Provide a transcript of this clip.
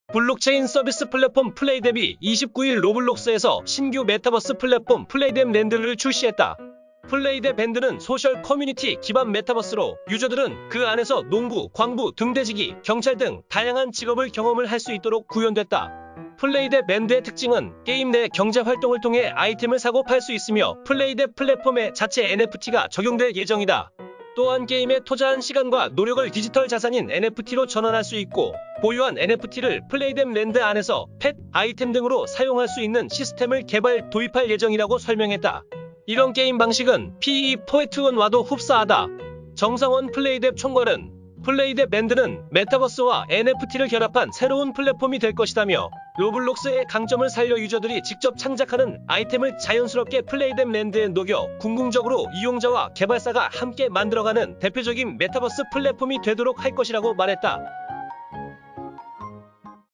블록체인 서비스 플랫폼 플레이뎁이 29일 로블록스에서 신규 메타버스 플랫폼 플레이뎁 랜드를 출시했다. 플레이뎁 밴드는 소셜 커뮤니티 기반 메타버스로 유저들은 그 안에서 농부, 광부, 등대지기, 경찰 등 다양한 직업을 경험을 할 수 있도록 구현됐다. 플레이뎁 밴드의 특징은 게임 내 경제 활동을 통해 아이템을 사고 팔 수 있으며 플레이뎁 플랫폼에 자체 NFT가 적용될 예정이다. 또한 게임에 투자한 시간과 노력을 디지털 자산인 NFT로 전환할 수 있고 보유한 NFT를 플레이뎁 랜드 안에서 펫, 아이템 등으로 사용할 수 있는 시스템을 도입할 예정이라고 설명했다. 이런 게임 방식은 PE421와도 흡사하다. 정상원 플레이뎁 총괄은 플레이뎁 밴드는 메타버스와 NFT를 결합한 새로운 플랫폼이 될 것이다며 로블록스의 강점을 살려 유저들이 직접 창작하는 아이템을 자연스럽게 플레이뎁 랜드에 녹여 궁극적으로 이용자와 개발사가 함께 만들어가는 대표적인 메타버스 플랫폼이 되도록 할 것이라고 말했다.